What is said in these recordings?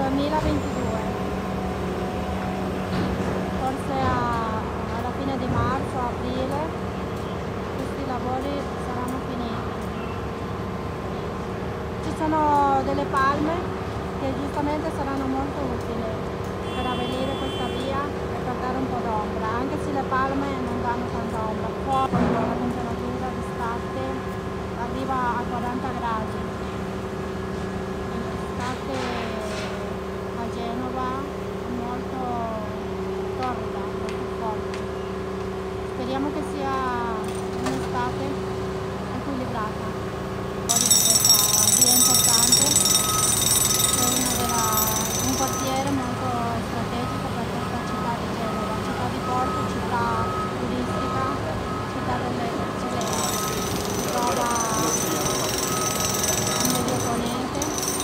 2022, forse alla fine di marzo, aprile, questi lavori saranno finiti. Ci sono delle palme che giustamente saranno molto utili per abbellire questa via e per dare un po' d'ombra, anche se le palme non danno tanta ombra. Poi la temperatura d'estate arriva a 40 gradi. L'estate a Genova è molto torrida, molto forte. Speriamo che sia un'estate equilibrata. Poi di questa via importante, è un quartiere molto strategico per questa città di Genova, città di porto, città turistica, città delle eccellenze. Si trova a Medio Ponente,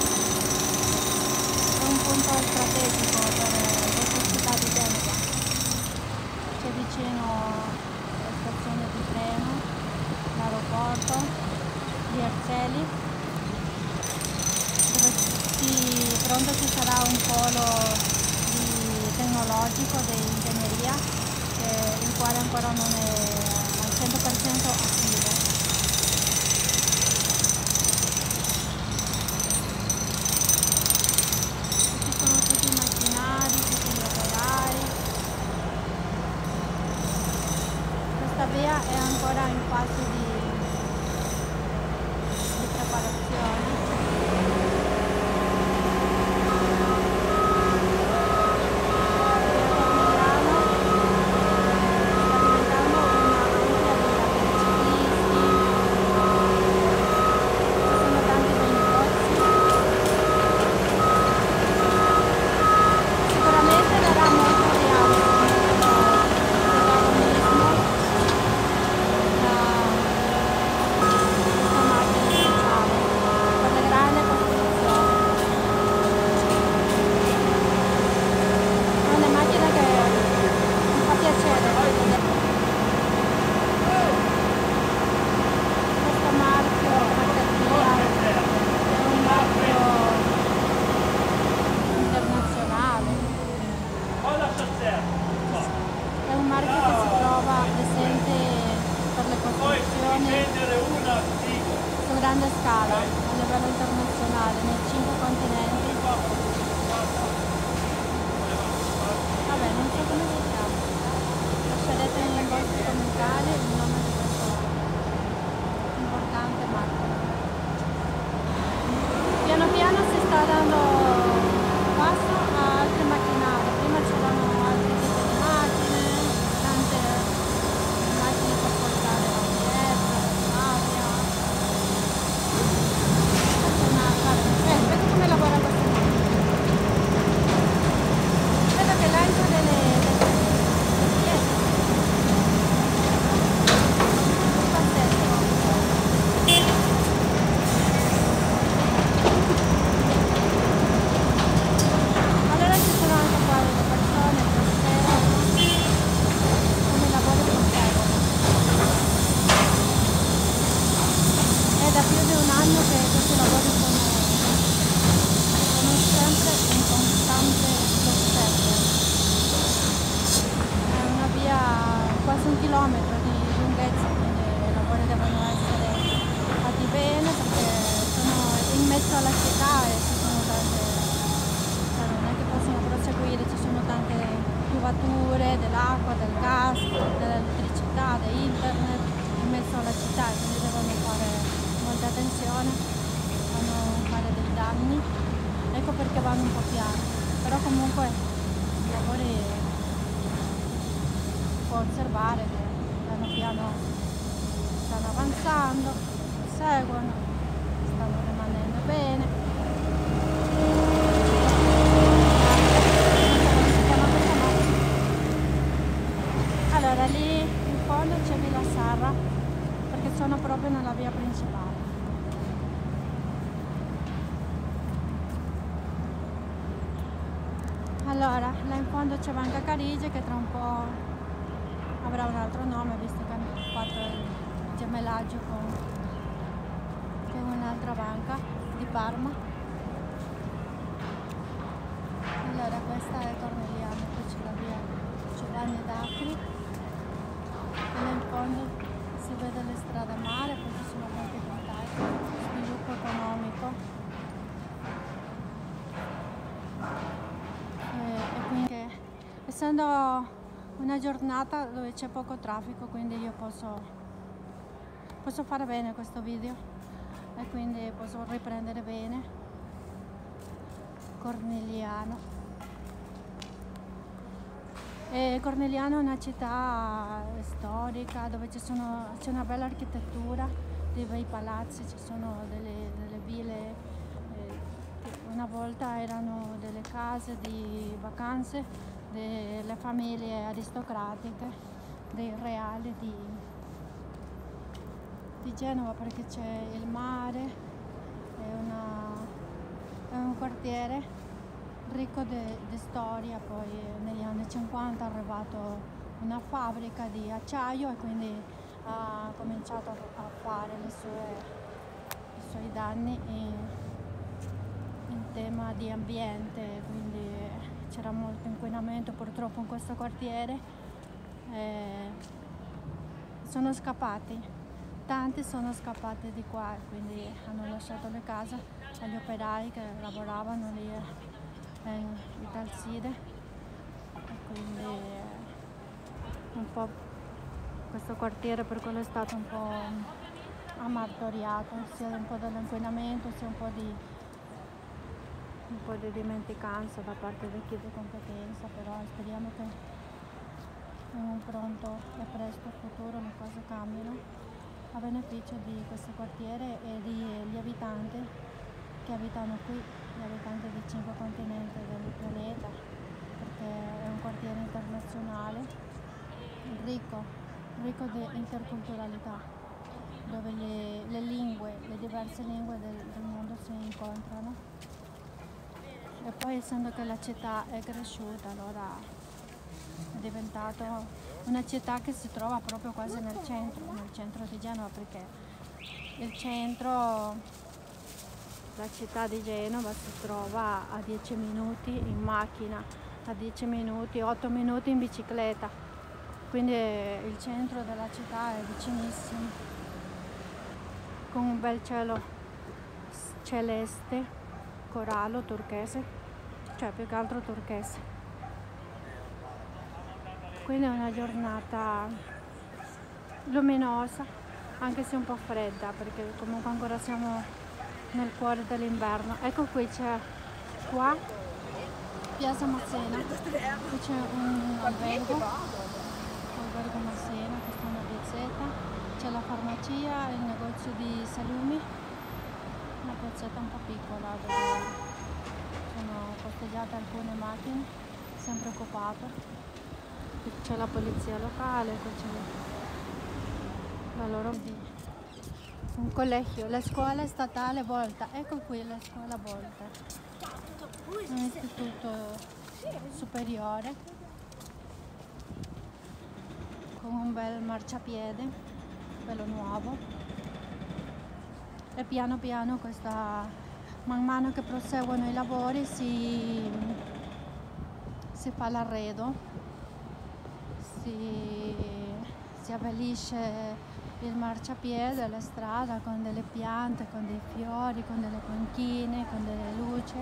è un punto strategico per questa città di Genova. C'è vicino la stazione di treno, l'aeroporto di Erceli, dove pronto ci sarà un polo tecnologico di ingegneria, il quale ancora non è al 100% attivo. Ci sono tutti i macchinari, tutti gli operai. Questa via è ancora in fase di preparazione. È un marchio che si trova presente per le costruzioni su grande scala a livello internazionale nei 5 continenti. Vabbè, non so come si chiama. Lascerete nei vostri commentari il nome di questo importante marchio. Piano piano si sta dando passo a altri macchinari. Prima c'erano altri tipi di macchine, tante macchine per portare la terra, l'aria. Aspetta come lavora questa macchina. Vedo che lancia delle pietre. Pazzesco. Allora ci sono anche qua delle persone che osservano come i lavori proseguono. È da più di un anno che questi lavori sono sempre in costante osservo. È una via quasi 1 chilometro di lunghezza, quindi i lavori devono essere fatti bene perché sono in mezzo alla città e ci sono tante, cioè non è che possono proseguire, ci sono tante tubature dell'acqua, del gas, dell'elettricità, di internet in mezzo alla città, quindi devono fare molta attenzione a non fare dei danni. Ecco perché vanno un po' piano, però comunque i lavori può osservare che piano piano stanno avanzando, seguono, stanno rimanendo bene. Allora lì in fondo c'è Villa Sarra, perché sono proprio nella via principale. Allora, là in fondo c'è Banca Carige che tra un po' avrà un altro nome visto che hanno fatto il gemellaggio con un'altra banca di Parma. essendo una giornata dove c'è poco traffico, quindi io posso fare bene questo video e quindi posso riprendere bene. Cornigliano. Cornigliano è una città storica dove c'è una bella architettura, dei bei palazzi, ci sono delle ville che una volta erano delle case di vacanze delle famiglie aristocratiche, dei reali di Genova, perché c'è il mare, è un quartiere ricco di storia. Poi negli anni 50 è arrivato una fabbrica di acciaio e quindi ha cominciato a fare i suoi danni in tema di ambiente, quindi c'era molto inquinamento purtroppo in questo quartiere. Sono scappati, tanti sono scappati di qua, quindi hanno lasciato le case agli operai che lavoravano lì in Italside, e quindi un po' questo quartiere per quello è stato un po' ammartoriato, sia un po' dall'inquinamento sia un po' di dimenticanza da parte di chi di competenza, però speriamo che in un pronto e presto futuro le cose cambino a beneficio di questo quartiere e degli abitanti che abitano qui, gli abitanti dei 5 continenti del pianeta, perché è un quartiere internazionale ricco di interculturalità, dove le diverse lingue del mondo si incontrano. E poi essendo che la città è cresciuta, allora è diventata una città che si trova proprio quasi nel centro di Genova, perché il centro, la città di Genova si trova a 10 minuti in macchina, a 10 minuti, 8 minuti in bicicletta, quindi il centro della città è vicinissimo, con un bel cielo celeste, corallo, turchese, cioè più che altro turchese. Quindi è una giornata luminosa, anche se un po' fredda, perché comunque ancora siamo nel cuore dell'inverno. Ecco, qui c'è Piazza Massena, qui c'è un albergo Massena, questa è una piazzetta, c'è la farmacia, il negozio di salumi, una piazzetta un po' piccola dove sono posteggiate alcune macchine, sempre occupate. Qui c'è la polizia locale, qui c'è la loro un collegio, la scuola statale Volta, ecco qui la scuola Volta, un istituto superiore con un bel marciapiede, bello nuovo, e piano piano man mano che proseguono i lavori si fa l'arredo, si abbellisce il marciapiede, la strada con delle piante, con dei fiori, con delle panchine, con delle luci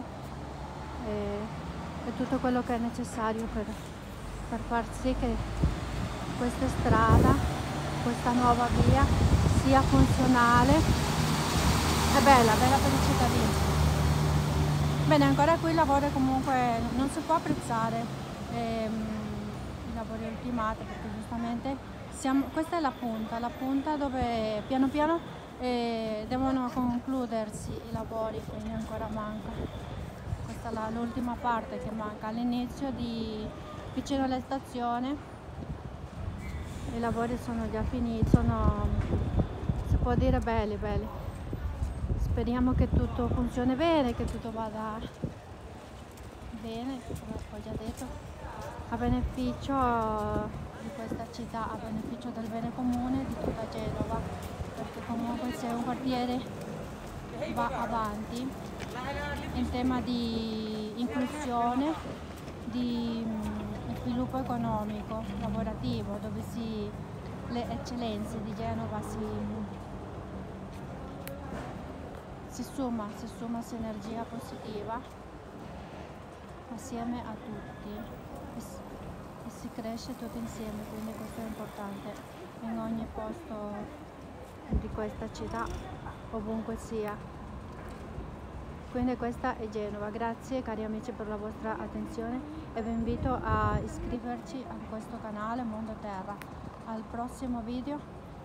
e tutto quello che è necessario per far sì che questa strada, questa nuova via sia funzionale e bella per i cittadini. Bene, ancora qui il lavoro comunque non si può apprezzare i lavori ultimati, perché giustamente questa è la punta dove piano piano devono concludersi i lavori, quindi ancora manca. Questa è l'ultima parte che manca. All'inizio vicino alla stazione i lavori sono già finiti, si può dire belli. Speriamo che tutto funzioni bene, che tutto vada bene, come ho già detto, a beneficio di questa città, a beneficio del bene comune di tutta Genova, perché comunque se un quartiere va avanti in tema di inclusione, di sviluppo economico, lavorativo, dove le eccellenze di Genova si summa sinergia positiva assieme a tutti. si cresce tutti insieme, quindi questo è importante in ogni posto di questa città, ovunque sia. Quindi questa è Genova. Grazie cari amici per la vostra attenzione e vi invito a iscriverci a questo canale Mondo Terra. Al prossimo video.